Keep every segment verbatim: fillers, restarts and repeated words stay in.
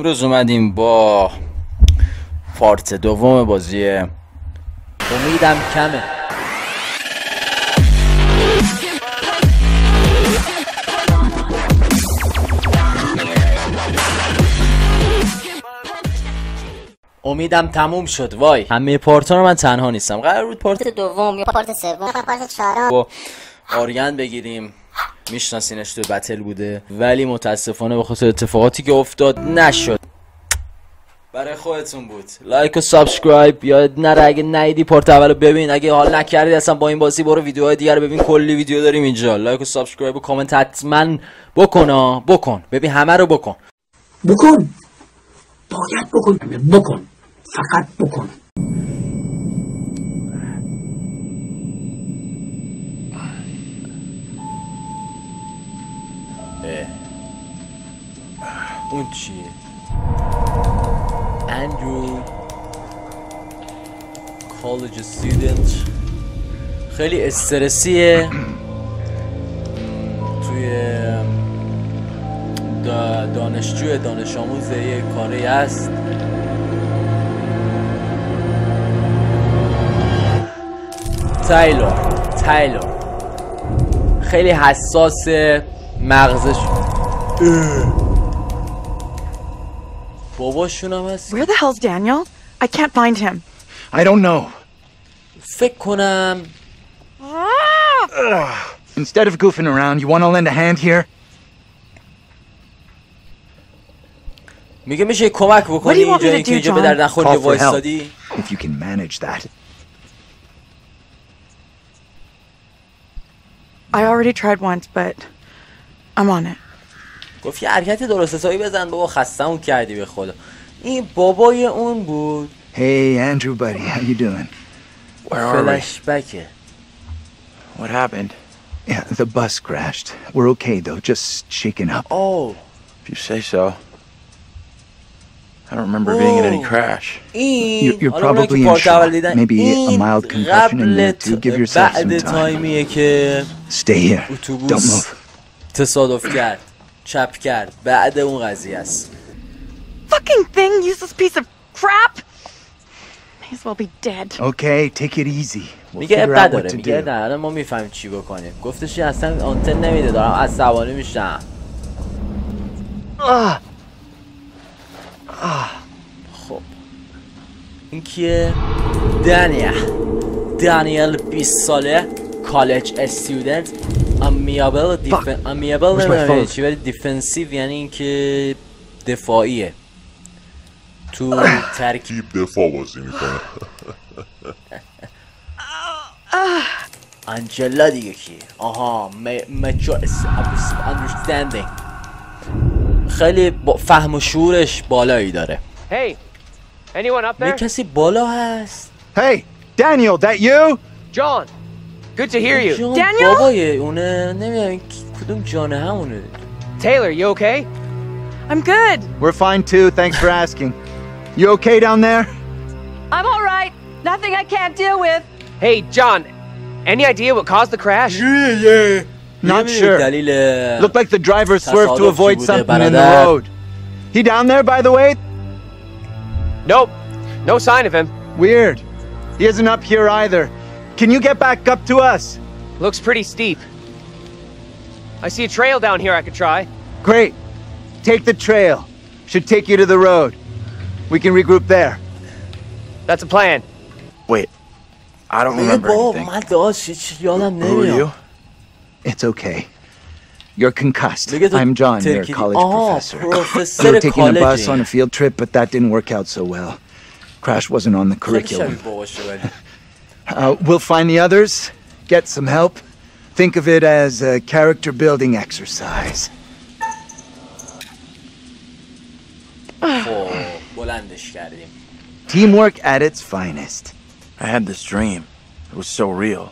امروز اومدیم با پارت دوم بازی امیدم کمه. امیدم تموم شد. وای همه پارت ها رو من تنها نیستم. قرار بود پارت دوم یا پارت سوم یا پارت چهارم با آریان بگیریم. میشناسینش، تو بتل بوده، ولی متاسفانه به خاطر اتفاقاتی که افتاد نشد. برای خودتون بود. لایک و سابسکرایب یاد نره. اگه ندیدی پارت اولو ببین. اگه حال نکردی اصلا با این بازی برو ویدیوهای دیگر رو ببین. کلی ویدیو داریم اینجا. لایک و سابسکرایب و کامنت حتما بکن. بکن ببین، همه رو بکن. بکن باید بکن. بکن فقط بکن. اه. اون چیه؟ اندرو کالج استودنت. خیلی استرسیه. توی دانشجو دانش آموز یه کاری هست. تایلور تایلور خیلی حساس مغزش. باباشون هم هست. Where the hell's Daniel? I can't find him. I don't know. فکر کنم Instead of goofing around, you want to lend a hand here? میگه میشه کمک بکنی اینجا اینکه اینجا به درد نخوری وایسادی. If you can manage that. I already tried once, but I'm on it. گفت یه حرکت درست حسابی بزن بابا، خستمون کردی به خدا. این بابای اون بود. Hey Andrew buddy, how you doing? Where are we? Flashback. What happened? Yeah, the bus crashed. We're okay though, just shaken up. Oh. If you say so. I don't remember being in any crash. You're, you're probably in shock. Maybe a mild concussion and you to give yourself some time. Stay here. Don't move. تصادف کرد. چپ کرد. بعد اون قضیه است. Fucking thing, useless piece of crap. May as well be dead. Okay, take it easy. We'll میگه figure اب out what نداره. to میگه do. نه ما میفهمیم چی بکنیم. گفتش اصلا آنتن نمیده، دارم عصبانی میشم. خب این کیه؟ دانیل دانیل بیست ساله، کالج استودنت، امیابل دیفن امیابل نمیدونم چی، ولی دیفنسیو یعنی اینکه دفاعیه. تو ترکیب دفاع بازی میکنه. انجلا دیگه کیه؟ آها مچور understanding. خیلی فهم و شعورش بالایی داره. Hey, anyone up there? کسی بالا هست. Hey, Daniel, that you? John, good to hear you. جان Daniel? بابای اونه، نمیدونم کدوم جانه همونه. Taylor, you okay? I'm good. We're fine too, thanks for asking. You okay down there? I'm all right. Nothing I can't deal with. Hey, John, any idea what caused the crash? Yeah, yeah. Not sure. Looked like the driver swerved to avoid something in the road. He down there, by the way? Nope, no sign of him. Weird. He isn't up here either. Can you get back up to us? Looks pretty steep. I see a trail down here I could try. Great. Take the trail. Should take you to the road. We can regroup there. That's a plan. Wait, I don't remember anything. Who are you? It's okay. You're concussed. I'm John, your college professor. We were taking a bus on a field trip, but that didn't work out so well. Crash wasn't on the curriculum. Uh, we'll find the others, get some help. Think of it as a character building exercise. Teamwork at its finest. I had this dream. It was so real.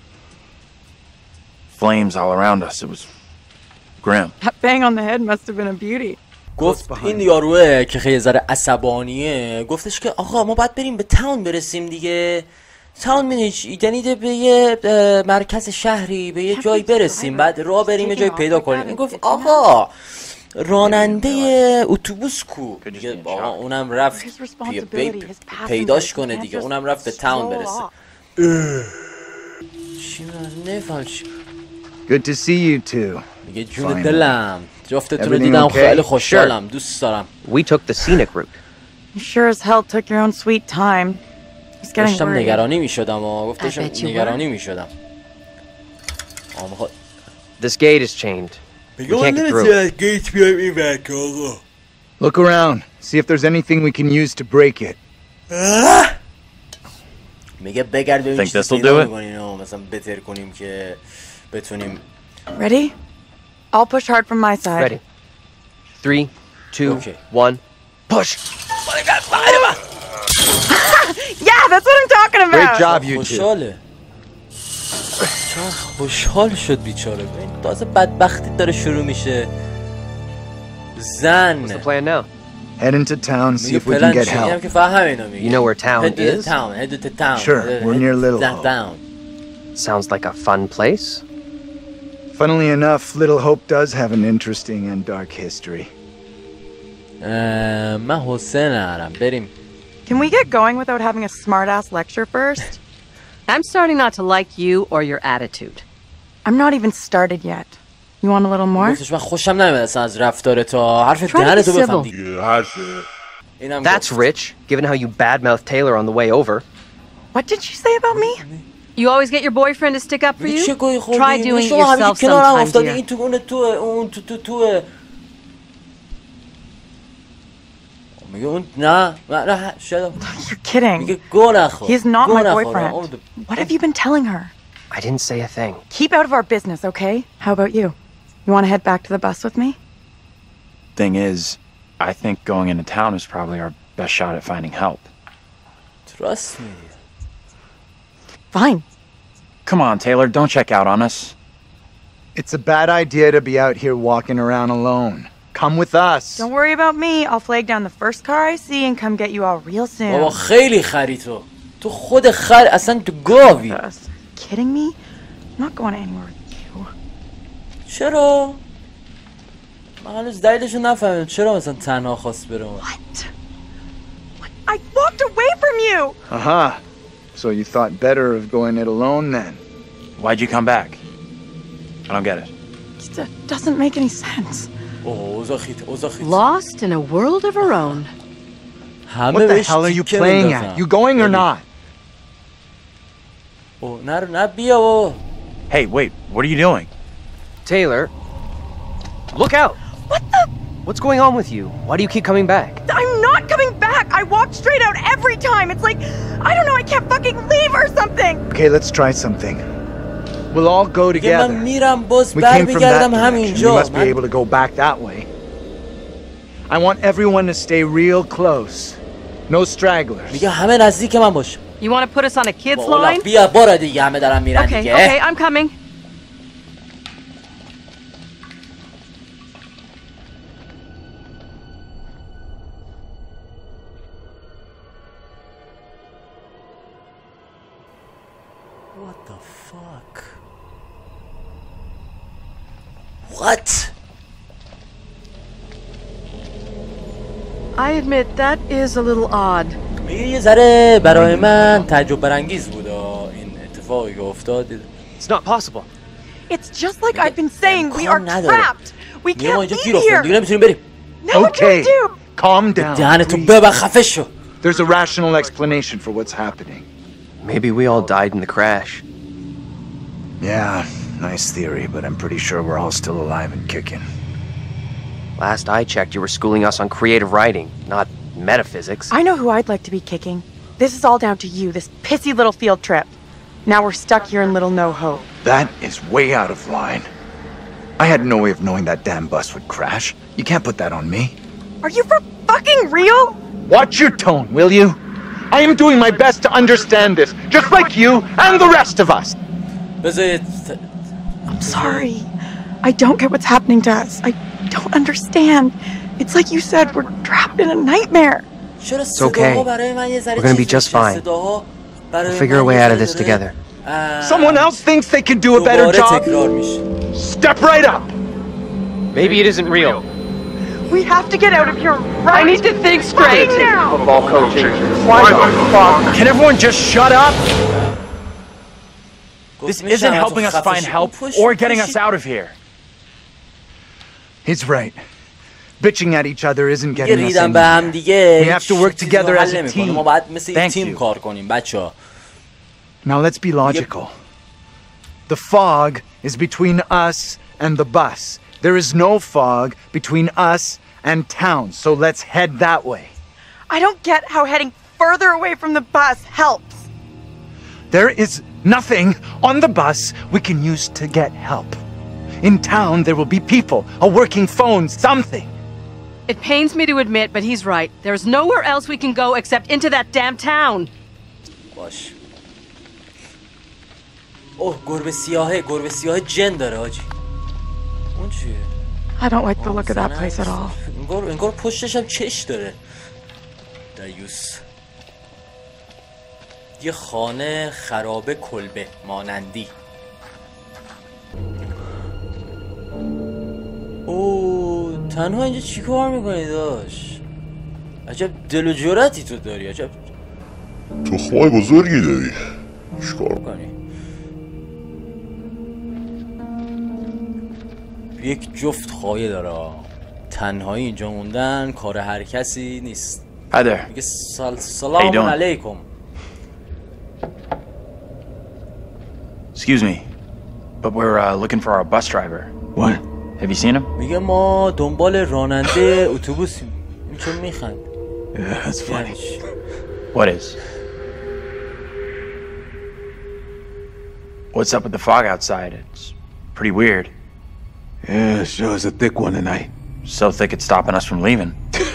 Flames all around us. It was grim. That bang on the head must have been a beauty. گفت این یاروه که خیلی ذره عصبانیه، گفتش که آقا ما باید بریم به تاون برسیم دیگه. تاون میدونی یعنی به یه مرکز شهری، به یه جایی برسیم، بعد راه بریم یه جایی پیدا کنیم. این گفت آقا راننده اتوبوس کو؟ دیگه بابا اونم رفت پیداش کنه دیگه، اونم رفت به تاون برسه. چی نفهم چی؟ Good to see you two. میگه جون دلم جفتتون رو دیدم خیلی خوشحالم، دوست دارم. We took the scenic route. You sure as hell took your own sweet time. He's getting داشتم worried. نگرانی میشدم و گفتشم نگرانی میشدم. This gate is chained. We can't get through. Look around. See if there's anything we can use to break it. میگه بگرد ببین چی پیدا می‌کنین و مثلا بهتر کنیم که بتونیم. Ready? I'll push hard from my side. Ready. Three, two, okay. one, push. Yeah, that's what I'm talking about. Great job, you two. خوشحاله. خوشحال شد بیچاره. این تازه بدبختی داره شروع میشه. زن. What's the plan now? Head into town, see if we can get help. You know where town head is? To the town, head to the town. Sure, we're near Little Hope. Down. Sounds like a fun place. Funnily enough, Little Hope does have an interesting and dark history. من حسین هرم بریم. Can we get going without having a smart-ass lecture first? I'm starting not to like you or your attitude. I'm not even started yet. You want a little more? گفتش من خوشم نمیاد اصلا از رفتار تو. حرف دهن تو بفهم دیگه. That's rich, given how you badmouthed Taylor on the way over. What did she say about me? You always get your boyfriend to stick up for you? Try doing it yourself sometime, dear. این تو اون تو اون تو تو تو میگه اون نه نه شد. You're kidding. میگه گو نخور. He's not my boyfriend. What have you been telling her? I didn't say a thing. Keep out of our business, okay? How about you? You want to head back to the bus with me? Thing is, I think going into town is probably our best shot at finding help. Trust me. Fine. Come on, Taylor, don't check out on us. It's a bad idea to be out here walking around alone. Come with us. Don't worry about me. I'll flag down the first car I see and come get you all real soon. بابا خیلی خری تو. تو خود خر اصلا تو گاوی. Kidding me? I'm not going anywhere with you. چرا؟ من هنوز دلیلشو نفهمیدم چرا مثلا تنها خواست بره. What? What? I walked away from you. Aha. So you thought better of going it alone then? Why'd you come back? I don't get it. It doesn't make any sense. Lost in a world of her own. What the hell are you playing at? You going or not? Hey, wait, what are you doing? Taylor, look out! What the? What's going on with you? Why do you keep coming back? I'm not coming back! I walked straight out every time! It's like, I don't know, I can't fucking leave or something! Okay, let's try something. We'll all go together. We came from that direction. We must be able to go back that way. I want everyone to stay real close. No stragglers. You want to put us on a kid's line? Okay, okay, I'm coming. What the fuck? What? I admit that is a little odd. یه ذره برای من تعجب برانگیز بود این اتفاقی که افتاد. It's not possible. It's just like I've been saying, we are trapped. We can't leave here. دیگه نمیتونیم بریم. Okay, calm down. دهنتو ببند خفه شو. There's a rational explanation for what's happening. Maybe we all died in the crash. Yeah, nice theory, but I'm pretty sure we're all still alive and kicking. Last I checked, you were schooling us on creative writing, not metaphysics. I know who I'd like to be kicking. This is all down to you, this pissy little field trip. Now we're stuck here in Little No Hope. That is way out of line. I had no way of knowing that damn bus would crash. You can't put that on me. Are you for fucking real? Watch your tone, will you? I am doing my best to understand this, just like you and the rest of us. I'm sorry. I don't get what's happening to us. I don't understand. It's like you said, we're trapped in a nightmare. It's okay. We're gonna be just fine. We'll figure a way out of this together. Someone else thinks they can do a better job? Step right up! Maybe it isn't real. We have to get out of here right I need to think straight. right now. Football coaching. Why the fuck? Can everyone just shut up? This isn't helping us find help or getting us out of here. He's right. Bitching at each other isn't getting us anywhere. We have to work together as a team. Thank you. Now let's be logical. The fog is between us and the bus. There is no fog between us and town, so let's head that way. I don't get how heading further away from the bus helps. There is nothing on the bus we can use to get help. In town, there will be people, a working phone, something. It pains me to admit, but he's right. There's nowhere else we can go except into that damn town. باش. اوه گربه سیاهه گربه سیاه جن داره آجی. اون چیه؟ I don't like the look of that place at all. انگار انگار پشتش هم چش داره. دیوس. یه خانه خرابه کلبه مانندی. اوه تنها اینجا چی کار میکنی داش؟ عجب دل و جرأتی تو داری عجب. تو خواه بزرگی داری. چیکار میکنی؟ یک جفت خواهی داره. تنهایی اینجا موندن کار هر کسی نیست. Hi there. میگه سال سلام علیکم. Excuse me, but we're uh, looking for our bus driver. What? Have you seen him? میگه ما دنبال راننده اتوبوسیم. این چون میخند. Yeah, that's funny. What is? What's up with the fog outside? It's pretty weird. Yeah, sure is a thick one tonight. So thick it's stopping us from leaving.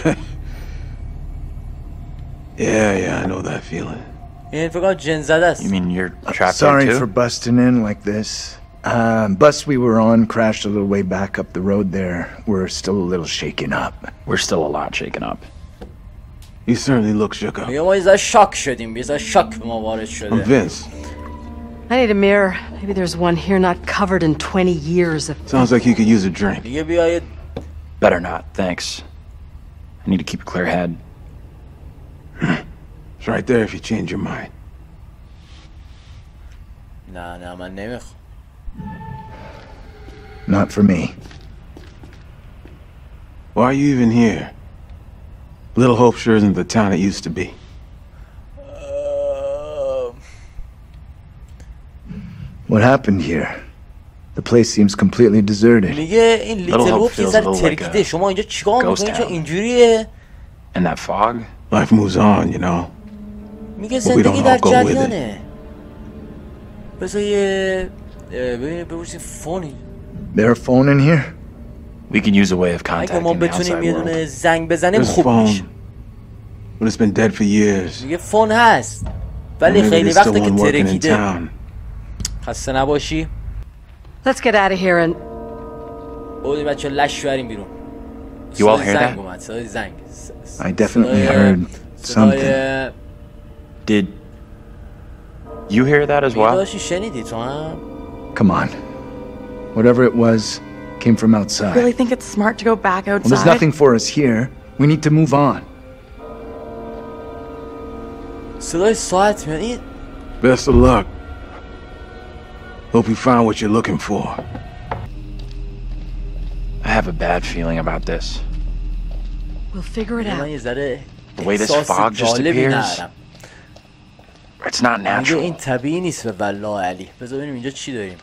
Yeah, yeah, I know that feeling. این فکر جن زده است. You mean you're trapped Sorry there too? for busting in like this. Um, bus we were on crashed a little way back up the road there. We're still a little shaken up. We're still a lot shaken up. You certainly look shook up. میگه ما یه ذره شاک شدیم. یه ذره شاک به ما وارد I'm شده. Vince. I need a mirror. Maybe there's one here not covered in twenty years of... Sounds like you could use a drink. میگه بیاید. Better not, thanks. I need to keep a clear head. It's right there if you change your mind. نه نه من نمیخوام. Not for me. Why are you even here? Little Hope sure isn't the town it used to be. What happened here? The place seems completely deserted. میگه این لیتل هوپ یه ذره ترکیده. شما اینجا چیکار میکنید چه اینجوریه؟ And that fog? Life moves on, you know. میگه زندگی در جریانه. بذار یه ببینید بپرسیم فونی. There a phone in here? We can use a way of اگه ما contacting the بتونیم outside یه دونه world. زنگ بزنیم There's خوب میشه. But it's been dead for years. میگه فون هست. ولی Maybe خیلی there's وقته still که one working in ترکیده. town. خسته نباشی. Let's get out of here and... بودیم بچه لش بریم بیرون. You all hear زنگ that? اومد. صدای زنگ. I definitely heard something. Did you hear that as well? داشتی شنیدی تو هم؟ Come on. Whatever it was came from I outside. really think it's smart to go back Well, outside. there's nothing for us here. We need to move on. صدای ساعت میاد. این Best of luck. Hope you find what you're looking for. I have a bad feeling about this. We'll figure it من out. یه ذره The way this احساس fog just جالبی appears, ندارم. it's not میگه این natural. طبیعی نیست به والله علی. بذار ببینیم اینجا چی داریم.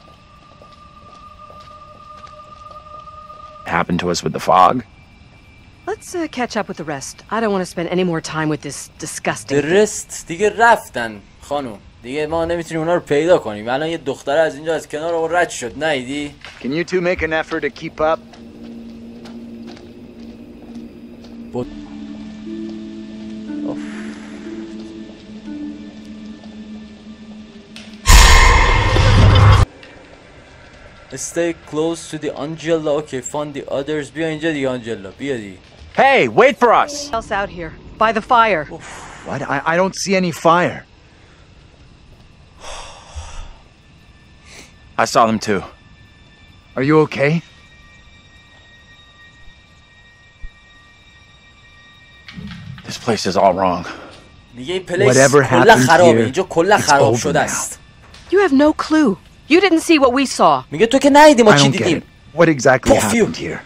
Happened to us with the fog. Let's uh, catch up with the rest. I don't want to spend any more time with this disgusting... درست دیگه رفتن خانوم. دیگه ما نمیتونیم اونا رو پیدا کنیم. الان یه دختره از اینجا از کنار رو رد شد. نیدی؟ Can you two make an effort to keep up? But... Oh. Stay close to the Angela. Okay, find the others. بیا اینجا دیگه آنجلا. بیا دیگه. Hey, wait for us! else out here? By the fire. What? I, I don't see any fire. I saw them too. Are you okay? place is all wrong. میگه این پلیس کلا خرابه. اینجا کلا خراب شده است. You have no clue. You didn't see what we saw. میگه تو که ندیدی ما چی دیدیم. What exactly happened here?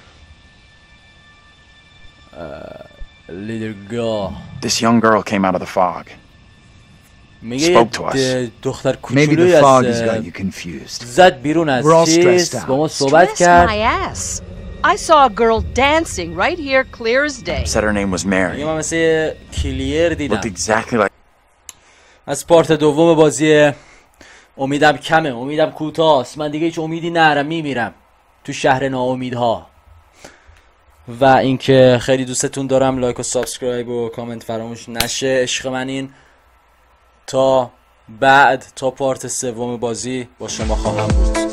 Uh, little girl. This young girl came out of the fog. Spoke to us. دختر Maybe the fog has got you confused. زد بیرون از چیز با ما صحبت کرد. I saw a girl dancing right here, clear as day. Said her name was Mary. من مثل کلیر دیدم. Looked exactly like. از پارت دوم بازی امیدم کمه، امیدم کوتاست. من دیگه هیچ امیدی نرم، میمیرم تو شهر ناامیدها. و اینکه خیلی دوستتون دارم. لایک و سابسکرایب و کامنت فراموش نشه. عشق منین. تا بعد، تا پارت سوم بازی با شما خواهم بود.